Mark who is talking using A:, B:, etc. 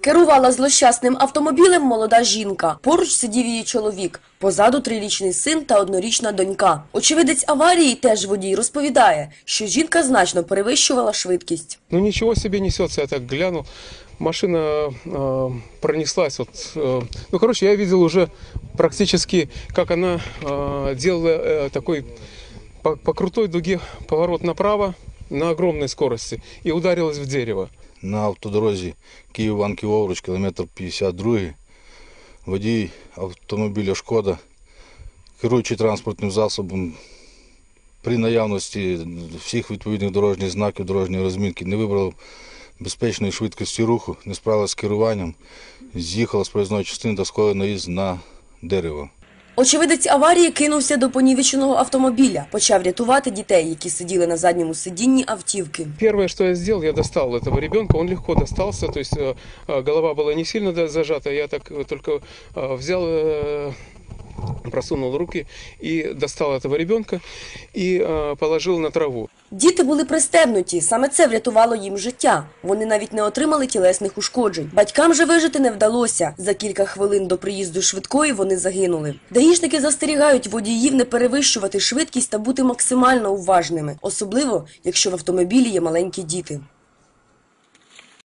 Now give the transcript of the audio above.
A: Керувала злощасним автомобілем молода жінка. Поруч сидів її чоловік. Позаду 3-річний син та 1-річна донька. Очевидець аварії, теж водій, розповідає, що жінка значно перевищувала швидкість.
B: Ну ничего себе несется, я так глянул. Машина пронеслась. Я видел уже практически, как она делала такой по крутой дуге поворот направо на огромной скорости и ударилась в дерево.
C: На автодорозі Київ-Іванків-Овруч, кілометр 52, водій автомобіля «Шкода», керуючи транспортним засобом, при наявності всіх відповідних дорожніх знаків, дорожньої розмітки, не вибрав безпечної швидкості руху, не справилася з керуванням, з'їхала з проїзної частини та скоїла наїзд на дерево.
A: Очевидець аварії кинувся до понівеченого автомобіля. Почав рятувати дітей, які сиділи на задньому сидінні автівки.
B: Первое, что я сделал, я достал этого ребенка, он легко достался, то есть голова была не сильно зажата, я так только взял, просунул руки и достал этого ребенка и положил на траву.
A: Діти були пристебнуті, саме це врятувало їм життя. Вони навіть не отримали тілесних ушкоджень. Батькам же вижити не вдалося. За кілька хвилин до приїзду швидкої вони загинули. Даїшники застерігають водіїв не перевищувати швидкість та бути максимально уважними. Особливо, якщо в автомобілі є маленькі діти.